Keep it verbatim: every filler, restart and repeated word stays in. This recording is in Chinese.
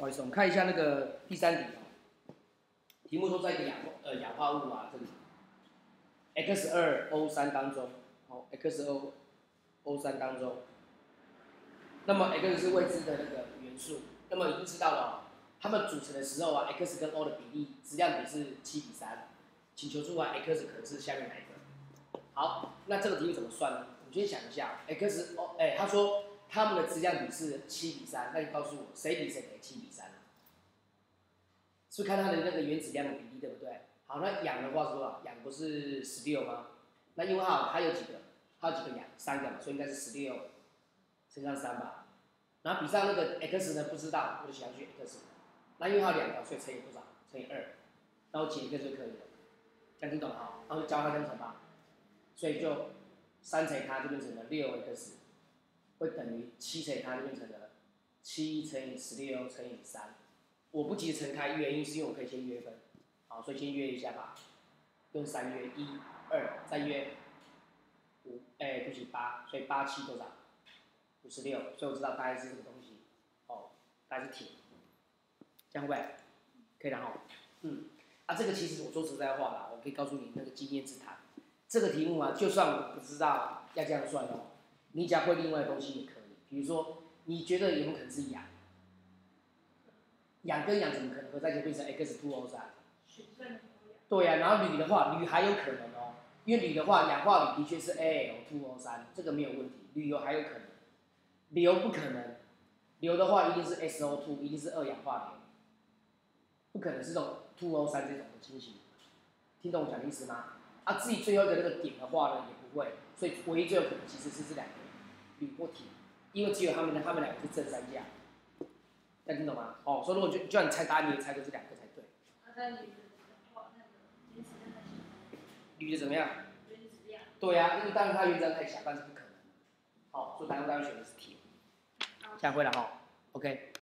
不好意思，我们看一下那个第三题哦。题目说在一个氧呃氧化物啊这里 X 二 O 三当中，哦 X 二 O 三当中，那么 X 是未知的那个元素，那么已经知道了、哦，它们组成的时候啊 ，X 跟 O 的比例质量比是七比三，请求出来 X 可能是下面哪一个？好，那这个题目怎么算呢？我们先想一下 ，X O 哎、欸，他说它们的质量比是七比三，那你告诉我谁比谁给七比三？是不是看它的那个原子量的比例，对不对？好，那氧的话是多少？氧不是十六吗？那因为它它有几个？它有几个氧？三个嘛，所以应该是十六乘上三吧。然后比上那个 x 呢，不知道，我就写上去 x。那因为它有两个，所以乘以多少？乘以二，然后解一个就可以了。这样听懂了哈？然后教它这样乘吧。所以就三乘以它就变成了六 x， 会等于七乘以它就变成了七乘以十六乘以三。我不急着乘开，原因是因为我可以先约分，好，所以先约一下吧，用三约一、二，再约五，哎，对不起八，所以八七多少？五十六，所以我知道大概是这个东西，哦，大概是铁，这样会不会？可以了哈，嗯，啊，这个其实我说实在话啦，我可以告诉你那个经验之谈，这个题目啊，就算我不知道要这样算哦，你只要会另外的东西也可以，比如说你觉得有没有可能是氧？氧跟氧怎么可能合在一起变成 X 二 O 三？对呀、啊，然后铝的话，铝还有可能哦，因为铝的话，氧化铝的确是 A L 二 O 三，这个没有问题，铝有还有可能，硫不可能，硫的话一定是 S O 二，一定是二氧化硫，不可能是这种 二 O 三这种的情形，听懂我讲的意思吗？啊，至于最后一个那个点的话呢，也不会，所以唯一最有可能其实是这两个铝或铁，因为只有他们的他们两个是正三价。这样听懂吗？哦，所以如果就就算你猜答案，你也猜出这两个才对。 那铝的话，那个原子量太小。 铝的怎么样？ 原子量。 对呀、啊，因为当然它原子量太小，但是不可能。好，所以答案当然选的是铁。这样会了哈 ，OK。